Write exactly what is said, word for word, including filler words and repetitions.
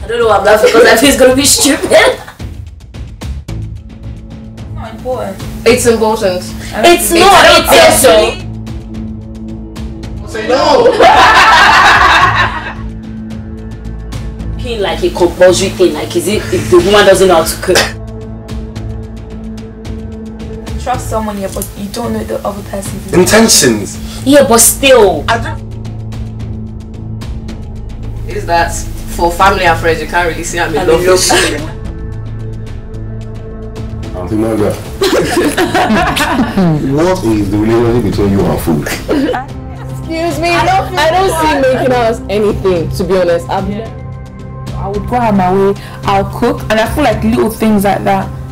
I don't know why I'm laughing because I feel it's gonna be stupid. Not important. It's important. It's not. It's also. Say no. Cooking like a compulsory thing. Like, is it if the woman doesn't know how to cook? Trust someone, yeah, but you don't know the other person's intentions. Yeah, but still. I don't. Is that for family and friends? You can't really see I'm in love. Auntie Margaret, what is the relationship between you and food? Excuse me, I don't, I don't see making out as anything, to be honest. I've I would go out my way, I'll cook, and I feel like little things like that